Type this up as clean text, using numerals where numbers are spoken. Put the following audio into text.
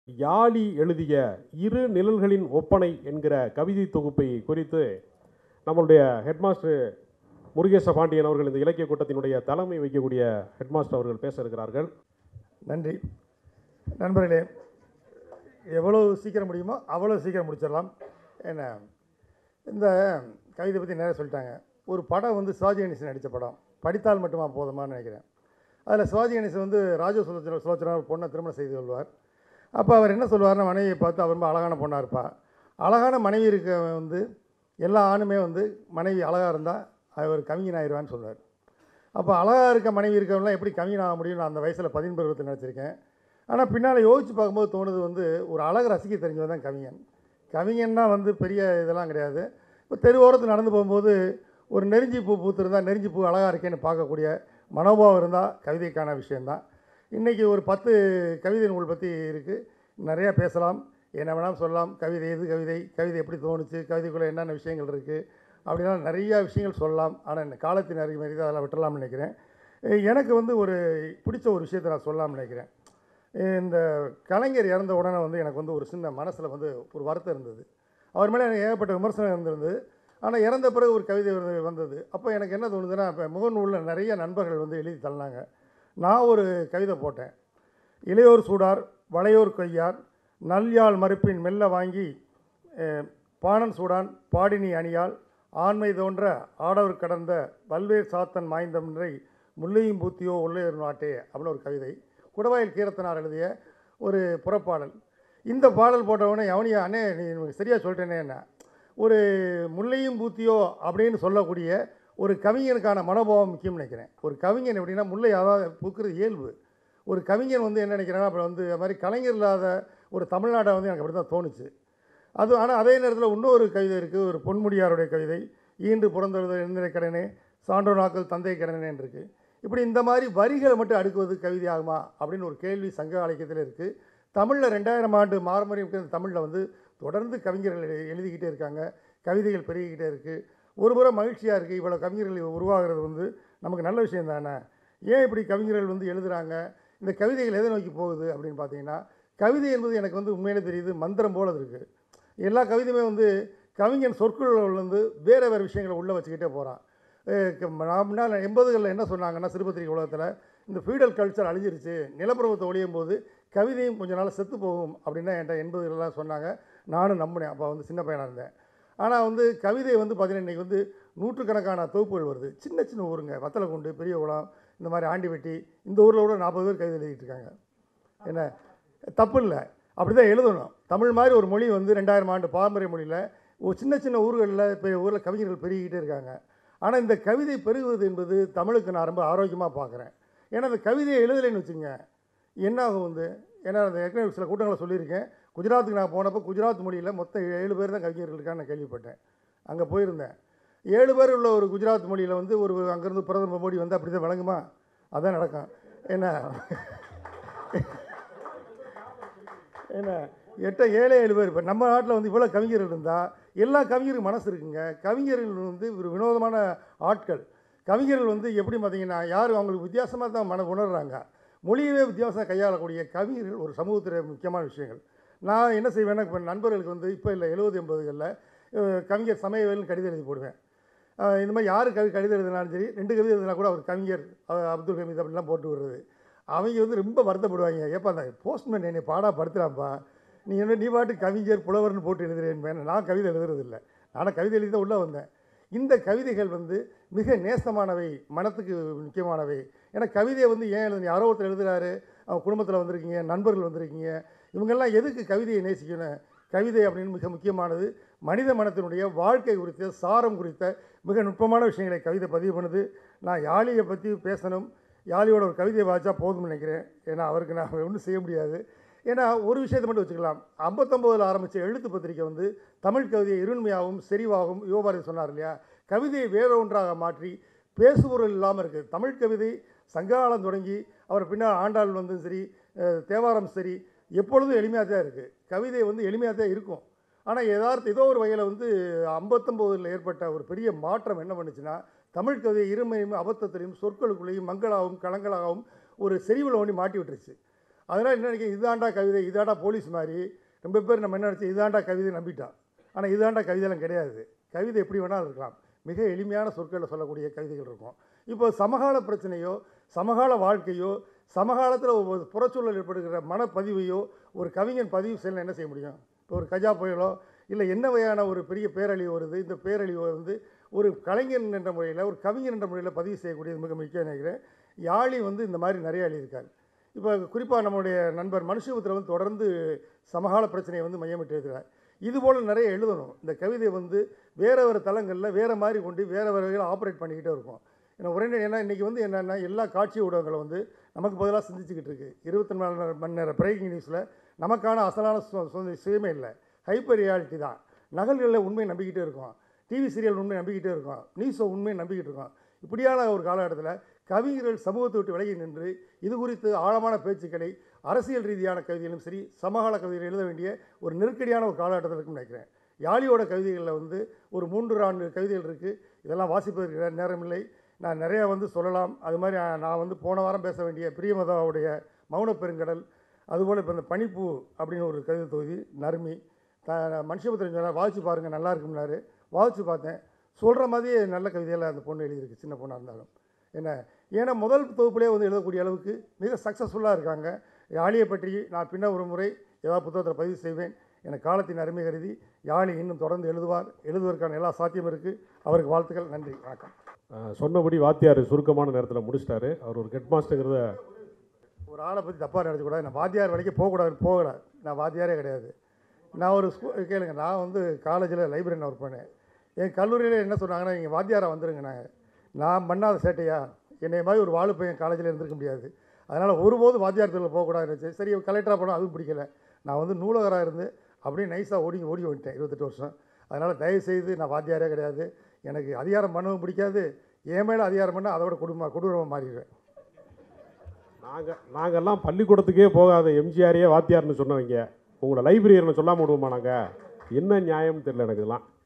யாழி எழுதிய இரு நிழல்களின் ஒப்பனை என்கிற கவிதை தொகுப்பை குறித்து நம்மளுடைய ஹெட்மாஸ்டர் முருகேச பாண்டியன் அவர்கள் இந்த இலக்கிய கூட்டத்தினுடைய தலைமை வைக்கக்கூடிய ஹெட்மாஸ்டர் அவர்கள் பேச இருக்கிறார்கள். நன்றி நண்பர்களே. எவ்வளோ சீக்கிரம் முடியுமோ அவ்வளோ சீக்கிரம் முடிச்சிடலாம். என்ன இந்த கவிதை பற்றி நிறைய சொல்லிட்டாங்க. ஒரு படம் வந்து சிவாஜி கணேசன் நடித்த படம், படித்தால் மட்டுமா போதுமான்னு நினைக்கிறேன். அதில் சிவாஜி கணேசன் வந்து ராஜ சுலோச்சனா ஒரு பொண்ணை திருமணம் செய்து கொள்வார். அப்போ அவர் என்ன சொல்லுவார்னா, மனைவியை பார்த்து அவர் ரொம்ப அழகான பொண்ணாக இருப்பா. அழகான மனைவி இருக்க வந்து எல்லா ஆணுமே வந்து மனைவி அழகாக இருந்தால் அவர் கவிஞன் ஆயிடுவான்னு சொல்லுவார். அப்போ அழகாக இருக்க மனைவி இருக்கவங்களாம் எப்படி கவிஞன் ஆக முடியும்? நான் அந்த வயசில் 15 பருவத்தில் நினச்சிருக்கேன். ஆனால் பின்னால் யோசித்து பார்க்கும்போது தோணுது வந்து ஒரு அழகு ரசிக்க தெரிஞ்சவன் தான் கவிஞன். கவிஞன்னா வந்து பெரிய இதெல்லாம் கிடையாது. இப்போ தெருவோரத்தில் நடந்து போகும்போது ஒரு நெருஞ்சி பூ பூத்திருந்தால் நெருஞ்சி பூ அழகாக இருக்கேன்னு பார்க்கக்கூடிய மனோபாவம் இருந்தால் கவிதைக்கான விஷயந்தான். இன்றைக்கி ஒரு 10 கவிதை நூல் பற்றி இருக்குது. நிறையா பேசலாம், என்ன வேணாலும் சொல்லலாம். கவிதை எது கவிதை, கவிதை எப்படி தோணுச்சு, கவிதைக்குள்ளே என்னென்ன விஷயங்கள் இருக்குது அப்படின்னா நிறையா விஷயங்கள் சொல்லலாம். ஆனால் இந்த காலத்தின் அறிமுறை தான் அதெல்லாம் விட்டுடலாம்னு நினைக்கிறேன். எனக்கு வந்து ஒரு பிடிச்ச ஒரு விஷயத்தை நான் சொல்லலாம்னு நினைக்கிறேன். இந்த கலைஞர் இறந்த உடனே வந்து எனக்கு வந்து ஒரு சின்ன மனசில் வந்து ஒரு வருத்தம் இருந்தது. அவர் மேலே எனக்கு ஏகப்பட்ட விமர்சனம் இருந்திருந்தது. ஆனால் இறந்த பிறகு ஒரு கவிதை வந்தது. அப்போ எனக்கு என்ன தோணுதுன்னா, இப்போ முகநூலில் நிறைய நண்பர்கள் வந்து எழுதி தள்ளினாங்க. நான் ஒரு கவிதை போட்டேன். இளையோர் சூடார் வளையோர் கொய்யார் நல்யாழ் மறுப்பின் மெல்ல வாங்கி பாணன் சூடான் பாடினி அணியால் ஆண்மை தோன்ற ஆடவர் கடந்த பல்வேறு சாத்தன் மாய்ந்தம்ன்றை முல்லையும் பூத்தியோ உள்ளேர் நாட்டே அப்படின்னு ஒரு கவிதை. குடவாயில் கீரத்தனார் எழுதிய ஒரு புறப்பாடல். இந்த பாடல் போட்டவுடனே எவனியா அண்ணே நீ சரியாக சொல்லிட்டேனே, என்ன ஒரு முல்லையும் பூத்தியோ அப்படின்னு சொல்லக்கூடிய ஒரு கவிஞனுக்கான மனோபாவம் முக்கியம் நினைக்கிறேன். ஒரு கவிஞன் எப்படின்னா முல்லை அதாவது பூக்கிறது இயல்பு. ஒரு கவிஞன் வந்து என்ன நினைக்கிறேன்னா, அப்புறம் வந்து அது மாதிரி கலைஞர் இல்லாத ஒரு தமிழ்நாடை வந்து எனக்கு அப்படி தான் தோணுச்சு. அது ஆனால் அதே நேரத்தில் இன்னொரு கவிதை இருக்குது, ஒரு பொன்முடியாருடைய கவிதை. ஈண்டு பிறந்தது எந்திரை கடனே சான்றோ நாக்கள் தந்தை கடனேன்னு இருக்குது. இப்படி இந்த மாதிரி வரிகளை மட்டும் அடுக்குவது கவிதை ஆகுமா அப்படின்னு ஒரு கேள்வி சங்க இலக்கியத்தில் இருக்குது. தமிழில் 2000 ஆண்டு பாரம்பரியம் தமிழில் வந்து தொடர்ந்து கவிஞர்கள் எழுதிக்கிட்டே இருக்காங்க. கவிதைகள் பெருகிக்கிட்டே இருக்குது. ஒரு புறம் மகிழ்ச்சியாக இருக்குது. இவ்வளோ கவிஞர்கள் உருவாகிறது வந்து நமக்கு நல்ல விஷயம் தானே. ஏன் இப்படி கவிஞர்கள் வந்து எழுதுகிறாங்க? இந்த கவிதைகள் எதை நோக்கி போகுது அப்படின்னு பார்த்தீங்கன்னா, கவிதை என்பது எனக்கு வந்து உண்மையிலே தெரியுது மந்திரம் போல் இருக்குது. எல்லா கவிதையுமே வந்து கவிஞன் சொற்கள் வந்து வேறு வேறு விஷயங்களை உள்ளே வச்சுக்கிட்டே போகிறான். நான் முன்னால் 80களில் என்ன சொன்னாங்கன்னா, சிறுபத்திரிகை உலகத்தில் இந்த ஃபீடல் கல்ச்சர் அழிஞ்சிருச்சு, நிலப்பரவத்தை ஒழியும் போது கவிதையும் கொஞ்ச நாள் செத்து போகும் அப்படின்னா என்கிட்ட 80களெலாம் சொன்னாங்க. நானும் நம்பினேன். அப்போ வந்து சின்ன பையனாக இருந்தேன். ஆனால் வந்து கவிதை வந்து பார்த்திங்கன்னா இன்றைக்கி வந்து நூற்றுக்கணக்கான தொகுப்புகள் வருது. சின்ன சின்ன ஊருங்க, வத்தலக்குண்டு, பெரியகுளம், இந்த மாதிரி ஆண்டிவெட்டி, இந்த ஊரில் கூட 40 பேர் கவிதை எழுதிட்டு இருக்காங்க. என்ன தப்பு இல்லை, அப்படி தான் எழுதணும். தமிழ் மாதிரி ஒரு மொழி வந்து 2000 ஆண்டு பாரம்பரிய மொழியில் ஒரு சின்ன சின்ன ஊர்களில் பெரிய ஊரில் கவிஞர்கள் பெருகிக்கிட்டே இருக்காங்க. ஆனால் இந்த கவிதை பெருகுவது என்பது தமிழுக்கு நான் ரொம்ப ஆரோக்கியமாக பார்க்குறேன். ஏன்னா அந்த கவிதையை எழுதலைன்னு வச்சுங்க என்ன ஆகும் வந்து, ஏன்னா அந்த ஏற்கனவே சில கூட்டங்களை சொல்லியிருக்கேன். குஜராத்துக்கு நான் போனப்போ குஜராத் மொழியில் மொத்தம் 7 பேர் தான் கவிஞர்கள் இருக்கான்னு நான் கேள்விப்பட்டேன். அங்கே போயிருந்தேன். 7 பேர் உள்ள ஒரு குஜராத் மொழியில் வந்து ஒரு அங்கேருந்து பிரதமர் மோடி வந்து அப்படி தான் விளங்குமா? அதான் நடக்கும். என்ன என்ன 7 பேர். இப்போ நம்ம நாட்டில் வந்து இவ்வளோ கவிஞர்கள் இருந்தால் எல்லா கவிஞருக்கும் மனசு இருக்குங்க. கவிஞர்கள் வந்து ஒரு வினோதமான ஆட்கள். கவிஞர்கள் வந்து எப்படி பார்த்தீங்கன்னா யார் அவங்களுக்கு வித்தியாசமாக தான் உணர்கிறாங்க. மொழியவே வித்தியாசம் கையாளக்கூடிய கவிஞர்கள் ஒரு சமூகத்தில் முக்கியமான விஷயங்கள். நான் என்ன செய்வேன்னா, இப்போ நண்பர்களுக்கு வந்து இப்போ இல்லை 70 80களில் கவிஞர் சமயவேல்னு கடிதம் எழுதி போடுவேன். இந்த மாதிரி யார் கடிதம் எழுதினாலும் சரி 2 கவிதை எழுதினா கூட அவர் கவிஞர் அப்துல் ஹமீத் அப்படிலாம் போட்டு விடுறது. அவங்க வந்து ரொம்ப வருத்தப்படுவாங்க. ஏப்பா அந்த போஸ்ட்மேன் என்னை பாடாக படுத்துகிறாப்பா, நீ பாட்டு கவிஞர் புலவர்னு போட்டு எழுதுறேன். நான் கவிதை எழுதுறதில்லை. நானும் கவிதை எழுதி தான் உள்ளே வந்தேன். இந்த கவிதைகள் வந்து மிக நேசமானவை, மனத்துக்கு முக்கியமானவை. ஏன்னா கவிதையை வந்து ஏன் எழுதுங்க, யாரோ ஒருத்தர் எழுதுகிறாரு, அவங்க குடும்பத்தில் வந்திருக்கீங்க, நண்பர்கள் வந்திருக்கீங்க, இவங்கெல்லாம் எதுக்கு கவிதையை நேசிக்கணும்? கவிதை அப்படின்னு மிக முக்கியமானது. மனித மனத்தினுடைய வாழ்க்கை குறித்த சாரம் குறித்த மிக நுட்பமான விஷயங்களை கவிதை பதிவு பண்ணுது. நான் யாழியை பற்றி பேசணும். யாழியோட ஒரு கவிதையை வாய்ச்சா போதும்னு நினைக்கிறேன். ஏன்னா அவருக்கு நான் ஒன்றும் செய்ய முடியாது. ஏன்னா ஒரு விஷயத்தை மட்டும் வச்சுக்கலாம். 59ல் ஆரம்பித்த எழுத்து பத்திரிக்கை வந்து தமிழ் கவிதையை இருண்மையாகவும் செறிவாகவும் யுவபாரதி சொன்னார் இல்லையா, கவிதையை வேற ஒன்றாக மாற்றி பேசுபொருள் இல்லாமல் இருக்குது. தமிழ் கவிதை சங்ககாலம் தொடங்கி அவர் பின்னால் ஆண்டாள் வந்து சரி, தேவாரம் சரி, எப்பொழுதும் எளிமையாக தான் இருக்குது. கவிதை வந்து எளிமையாக தான் இருக்கும். ஆனால் ஏதோ ஒரு வகையில் வந்து 59ல் ஏற்பட்ட ஒரு பெரிய மாற்றம் என்ன பண்ணுச்சுன்னா, தமிழ் கவிதை இருமையும் அபத்தத்திலையும் சொற்களுக்குள்ளேயும் மங்களாகவும் கலங்களாகவும் ஒரு செறிவில் ஒன்றி மாட்டி விட்டுருச்சு. அதனால் என்ன நினைக்கிறேன், இதாண்டா கவிதை, இதாண்டா போலீஸ் மாதிரி ரொம்ப பேர் நம்ம என்ன நினச்சோம், இதாண்டா கவிதை நம்பிட்டோம். ஆனால் இதாண்டா கவிதைலாம் கிடையாது. கவிதை எப்படி வேணாலும் இருக்கலாம். மிக எளிமையான சொற்களில் சொல்லக்கூடிய கவிதைகள் இருக்கும். இப்போ சமகால பிரச்சனையோ, சமகால வாழ்க்கையோ, சமகாலத்தில் ஒரு புறச்சூழல் ஏற்படுகிற மனப்பதிவையோ ஒரு கவிஞன் பதிவு செய்யலாம். என்ன செய்ய முடியும்? இப்போ ஒரு கஜா புயலோ இல்லை என்ன வகையான ஒரு பெரிய பேரழிவு வருது, இந்த பேரழிவை வந்து ஒரு கலைஞன் என்ற முறையில், ஒரு கவிஞர் என்ற முறையில் பதிவு செய்யக்கூடியது மிக முக்கியம் நினைக்கிறேன். யாழி வந்து இந்த மாதிரி நிறைய எழுதியிருக்காரு. இப்போ குறிப்பாக நம்மளுடைய நண்பர் மனுஷபுத்திர வந்து தொடர்ந்து சமகால பிரச்சனையை வந்து மையமிட்டு எழுதுகிறார். இதுபோல் நிறைய எழுதணும். இந்த கவிதை வந்து வேறு வேறு தளங்களில் வேறு மாதிரி கொண்டு வேறு வேறு வகையில் ஆப்ரேட் பண்ணிக்கிட்டே இருக்கும். ஏன்னா இன்றைக்கி வந்து என்னென்னா எல்லா காட்சி ஊடகங்களை வந்து நமக்கு பதிலாக சிந்திச்சுக்கிட்டு இருக்குது. 24 மணி நேரம் பிரேக்கிங் நியூஸில் நமக்கான அசலான சுயமே இல்லை. ஹைப்பர் ரியாலிட்டி தான். நகல்களில் உண்மையை நம்பிக்கிட்டே இருக்கோம், டிவி சீரியல் உண்மையை நம்பிக்கிட்டே இருக்கோம், நியூஸை உண்மையை நம்பிக்கிட்டு இருக்கோம். இப்படியான ஒரு காலகட்டத்தில் கவிஞர்கள் சமூகத்தை விட்டு விலகி நின்று இது குறித்து ஆழமான பேச்சுக்களை அரசியல் ரீதியான கவிதைகளும் சரி, சமகால கவிதைகள் எழுத வேண்டிய ஒரு நெருக்கடியான ஒரு காலகட்டத்தில் இருக்குன்னு நினைக்கிறேன். யாழியோட கவிதைகளில் வந்து ஒரு 3-4 கவிதைகள் இருக்குது. இதெல்லாம் வாசிப்பதற்கு நேரமில்லை. நான் நிறையா வந்து சொல்லலாம். அது மாதிரி நான் வந்து போன வாரம் பேச வேண்டிய பிரியமதாவுடைய மௌன பெருங்கடல், அதுபோல் இப்போ இந்த பனிப்பூ அப்படின்னு ஒரு கவிதை தொகுதி, நறுமி மனுஷபுத்திரன் சொன்னார் வாசித்து பாருங்கள் நல்லா இருக்கும்னாரு. வாசித்து பார்த்தேன். சொல்கிற மாதிரியே நல்ல கவிதையெல்லாம் அந்த பொண்ணு எழுதியிருக்கு, சின்ன பொண்ணாக இருந்தாலும். ஏன்னா முதல் தொகுப்புலேயே வந்து எழுதக்கூடிய அளவுக்கு மிக சக்ஸஸ்ஃபுல்லாக இருக்காங்க. யாழியை பற்றி நான் பின்ன ஒரு முறை ஏதாவது புத்தகத்தில் பதிவு செய்வேன். எனக்கு காலத்தின் அருமை கருதி யாழி இன்னும் தொடர்ந்து எழுதுவதற்கான எல்லா சாத்தியம் இருக்குது. அவருக்கு வாழ்த்துக்கள். நன்றி, வணக்கம். சொன்னபடி வாத்தியார் சுருக்கமான நேரத்தில் முடிச்சிட்டாரு. அவர் ஒரு ஹெட் மாஸ்டருங்கிறத ஒரு ஆளை பற்றி தப்பாக நினச்சக்கூடாது. நான் வாத்தியார் வரைக்கும் போகலை. நான் வாத்தியாரே கிடையாது. நான் ஒரு கேளுங்க, நான் வந்து காலேஜில் லைப்ரரியில் ஒர்க் பண்ணேன். என் கல்லூரியில் என்ன சொன்னாங்கன்னா, நீங்கள் வாத்தியாராக வந்துருங்க. நான் பண்ணாத சேட்டையா, என்னை மாதிரி ஒரு வாழு பையன் காலேஜில் இருந்திருக்க முடியாது. அதனால் ஒருபோது வாத்தியார் தொழில் போகக்கூடாதுன்னு இருந்துச்சு. சரி, கலெக்டராக போனால் அதுவும் பிடிக்கல. நான் வந்து நூலகராக இருந்து அப்படியே நைஸாக ஓடி வந்துட்டேன் 28 வருஷம். அதனால் தயவுசெய்து நான் வாத்தியாரே கிடையாது. எனக்கு அதிகாரம் பண்ணவும் பிடிக்காது. என் மேலே அதிகாரம் பண்ணால் அதோட கொடூரமாக மாறிடுவேன். நாங்கள்லாம் பள்ளிக்கூடத்துக்கே போகாத எம்ஜிஆரையே வாத்தியார்னு சொன்னவங்க உங்களோட லைப்ரரியர்னு சொல்லாமல் விடுவோமா? நாங்கள் என்ன நியாயம்னு தெரியல எனக்கு இதெல்லாம்.